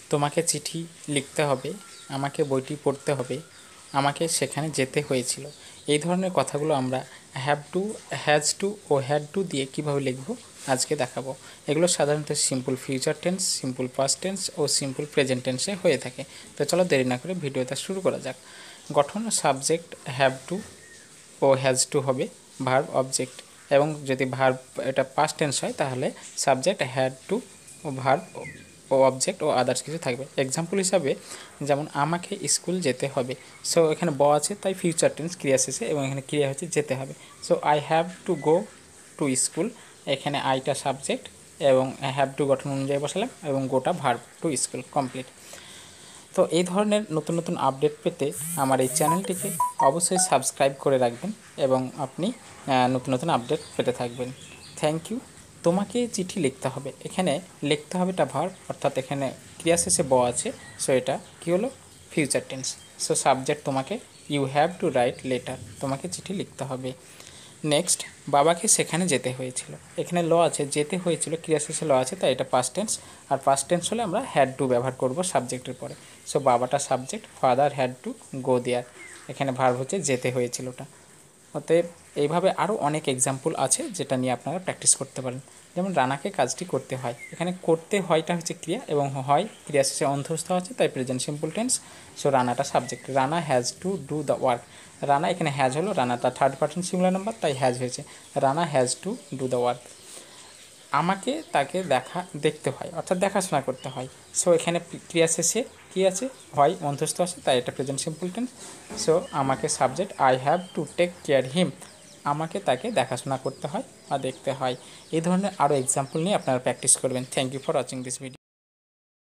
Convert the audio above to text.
তোমাকে চিঠি লিখতে হবে, আমাকে বইটি পড়তে হবে, আমাকে সেখানে যেতে হয়েছিল। এই ধরনের কথাগুলো আমরা হ্যাভ টু, হ্যাজ টু ও হ্যাড টু দিয়ে কীভাবে লিখব আজকে দেখাবো। এগুলো সাধারণত simple future tense, simple past tense ও সিম্পল প্রেজেন্ট টেন্সে হয়ে থাকে। তো চলো দেরি না করে ভিডিওটা শুরু করা যাক। গঠন: সাবজেক্ট হ্যাভ টু ও হ্যাজ টু হবে, ভার্ব অবজেক্ট, এবং যদি ভার্ব এটা পাস্ট টেন্স হয় তাহলে সাবজেক্ট হ্যাড টু ও ভার্ব ও অবজেক্ট ও আদার্স কিছু থাকবে। এক্সাম্পল হিসাবে যেমন আমাকে স্কুল যেতে হবে, সো এখানে আছে তাই ফিউচার টেন্স ক্রিয়া শেষে, এবং এখানে ক্রিয়া হচ্ছে যেতে হবে। So I have to go to school, এখানে আইটা সাবজেক্ট এবং হ্যাভ টু গঠন অনুযায়ী বসালাম এবং গোটা ভার্ব টু স্কুল কমপ্লিট। তো এই ধরনের নতুন নতুন আপডেট পেতে আমার এই চ্যানেলটিকে অবশ্যই সাবস্ক্রাইব করে রাখবেন এবং আপনি নতুন নতুন আপডেট পেতে থাকবেন। Thank you. তোমাকে চিঠি লিখতে হবে, এখানে লিখতে হবে এটা ভার্ব, অর্থাৎ এখানে ক্রিয়া শেষে আছে, সো এটা কী হলো ফিউচার টেন্স। সো সাবজেক্ট তোমাকে, you have to write letter, তোমাকে চিঠি লিখতে হবে। নেক্সট, বাবাকে সেখানে যেতে হয়েছিল, এখানে আছে যেতে হয়েছিল, ক্রিয়া শেষে আছে তাই এটা পাস্ট টেন্স, আর পাস্ট টেন্স হলে আমরা হ্যাড টু ব্যবহার করব সাবজেক্টের পরে। সো বাবাটা subject, father had to go there, এখানে ভার্ব হচ্ছে যেতে হয়েছিলটা। অতএব এইভাবে আরও অনেক এক্সাম্পল আছে যেটা নিয়ে আপনারা প্র্যাকটিস করতে পারেন। যেমন রানাকে কাজটি করতে হয়, এখানে করতে হয়টা হচ্ছে ক্রিয়া এবং হয় ক্রিয়া শেষে অন্তস্থ আছে তাই প্রেজেন্ট সিম্পল টেন্স। সো রানাটা subject, Rana has to do the work, Rana এখানে হ্যাজ হলো, রানাটা থার্ড পারসন সিঙ্গুলার নাম্বার তাই হ্যাজ হয়েছে, Rana has to do the work. আমাকে তাকে দেখতে হয় অর্থাৎ দেখাশোনা করতে হয়, সো এখানে ক্রিয়া শেষে কী আছে, হয় অন্তস্থ আছে তাই এটা প্রেজেন্ট সিম্পল টেন্স। সো আমাকে subject, I have to take care him, আমাকে তাকে দেখাশোনা করতে হয় বা দেখতে হয়। এই ধরনের আরও এক্সাম্পল নিয়ে আপনারা প্র্যাকটিস করবেন। Thank you for watching this video.